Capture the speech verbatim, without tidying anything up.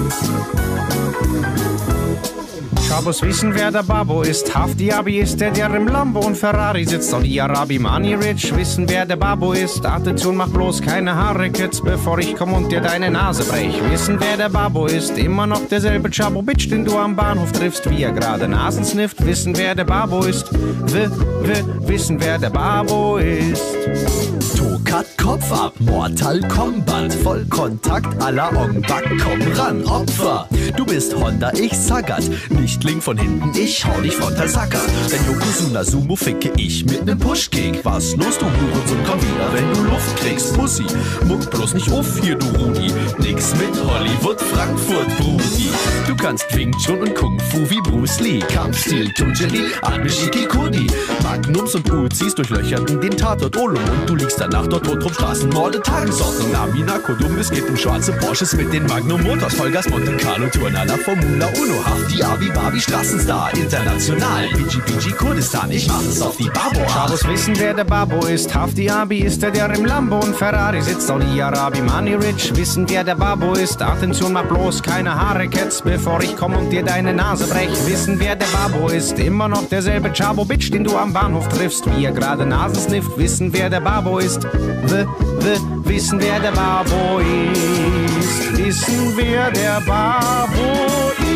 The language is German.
Schabos wissen, wer der Babo ist. Hafti Abi ist der, der im Lambo und Ferrari sitzt. Saudi Arabi, Money Rich, wissen, wer der Babo ist. Attention, mach bloß keine Haare, Kids, bevor ich komm und dir deine Nase brech. Wissen, wer der Babo ist. Immer noch derselbe Chabo Bitch, den du am Bahnhof triffst, wie er gerade Nasen snifft. Wissen, wer der Babo ist. W, w, wissen, wer der Babo ist. Tokat, Kopf ab, Mortal Kombat, Vollkontakt à la Ong-Bak, komm ran, Opfer. Du bist Honda, ich Sagat, nicht Link von hinten, ich hau dich von der Sacker. Denn Yokozuna Sumo ficke ich mit nem Pushkick. Was los, du Hurensohn, komm wieder, wenn du Luft kriegst. Pussy, muck bloß nicht auf hier, du Rudi. Nix mit Hollywood, Frankfurt, Brudi. Du kannst Wing Chun und Kung Fu wie Bruce Lee. Kampfstil, Tunjeri, Admishiki Kudi. Magnums und Uzis durchlöcherten den Tatort Olum. Und du liegst danach dort tot rum, Straßenmorde, Tagesordnung. Namina, Kodum, es geht um schwarze Porsches mit den Magnum Motors. Vollgas, Monte Carlo, Turnala, Formula Uno. Hafti, Abi, Barbie, Straßenstar, international. B G, B G, Kurdistan, ich mach es auf die Babo. Schabos wissen, wer der Babo ist. Hafti Abi ist der, der im Lambo und Ferrari sitzt. Saudi Arabi, Money Rich, wissen, wer der Babo ist. Attention, mach bloß keine Haare, Cats, bevor ich komm und dir deine Nase brech. Wissen, wer der Babo ist. Immer noch derselbe Chabo Bitch, den du am Bahnhof triffst, wie er gerade Nasen snifft. Wissen, wer der Babo ist. W, w, wissen, wer der Babo ist. Wissen, wer der Babo ist.